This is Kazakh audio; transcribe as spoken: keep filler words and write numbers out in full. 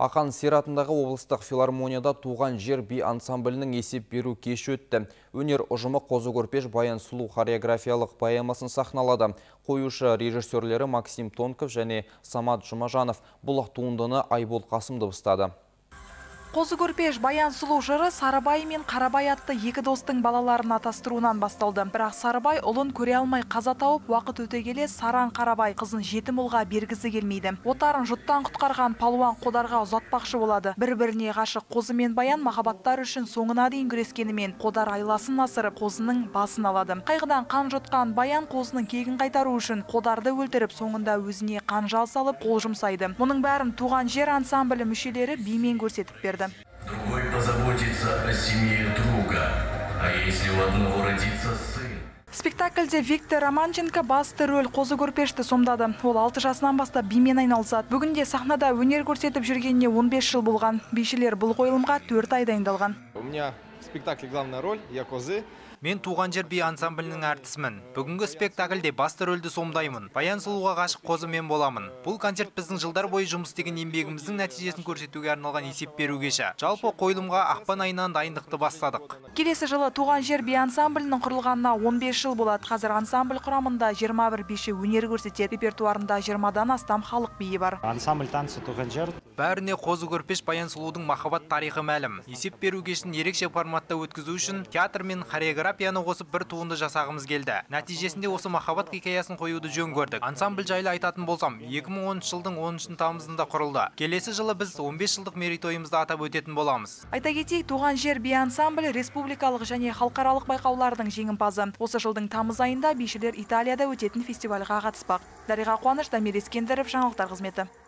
Ақан Сиратындағы облыстық филармонияда туған жер би ансамблінің есеп беру кеші өтті. Өнер ұжымы Қозы Көрпеш Баян Сұлу хореографиялық поэмасын сахналады. Қоюшы режиссерлері Максим Тонков және Самат Жұмажанов бұл туындыны Айбол Қасым дыбыстады. Қозы Көрпеш Баян Сұлу жыры Сарыбай мен Қарабай атты екі достың балаларын атастыруынан басталды. Бірақ Сарыбай ұлын көре алмай қаза тауып, уақыт өте келе Саран Қарабай қызын жетім ұлға бергісі келмейді. Отарын жұттан құтқарған палуан Қодарға ұзатпақшы болады. Бір-біріне ғашық Қозы мен Баян махаббаттар үшін соңына дейін күрескенімен Қодар айласын асырып, Қозының басын алады. Қайғыдан қан жұтқан Баян Қозының кегін қайтару үшін Қодарды өлтіріп, соңында өзіне қанжал салып, қол жұмсайды. Мұның бәрін туған жер ансамблі мүшелері бимен көрсетіп берді. Другой позаботится о семье друга, а если у одного родится сын. Спектакльде Виктор Романченко басты рөл Қозы Көрпешті сомдады. Ол алты жасынан бастап бимен айналысады. Бүгінде сахнада өнер көрсетіп жүргеніне он бес жыл болған. Бишілер бұл қойылымға төрт ай дайындалған. У меня в спектакле главная роль, я Козы. Мен туған жер би ансамблінің әртісімін. Бүгінгі спектакльде басты рөлді сомдаймын. Баян Сұлуға ғашық Қозы мен боламын. Бұл концерт біздің жылдар бойы жұмыс істеген еңбегіміздің нәтижесін көрсетуге арналған есеп беру кеші. Жалпы қойылымға ақпан айынан дайындықты бастадық. Келесі жылы туған жер би ансамблінің құрылғанына он бес жыл болады. Қазір ансамбль құрамында жиырма бір биші өнер көрсетеді. Репертуарында жиырмадан астам халық биі бар. Ансамбль танысы туған жер. Бәріне Қозы Көрпеш Баян Сұлудың махаббат тарихы мәлім. Есеп беру кешін ерекше форматта өткізу үшін театр мен хореографияны қосып бір туынды жасағымыз келді. Нәтижесінде осы махаббат хикаясын қоюды жөн көрдік. Ансамбль жайлы айтатын болсам, екі мың оныншы жылдың оныншы тамызында құрылды. Келесі жылы біз он бес жылдық мерейтойымызды атап өтетін боламыз. Айта кетейік, туған жер би ансамблі республикалық және халықаралық байқаулардың жеңімпазы. Осы жылдың тамыз айында бишілер Италияда өтетін фестивальға қатыспақ. Дариға Қуаныш, Дамир Ескендіров, жаңалықтар қызметі.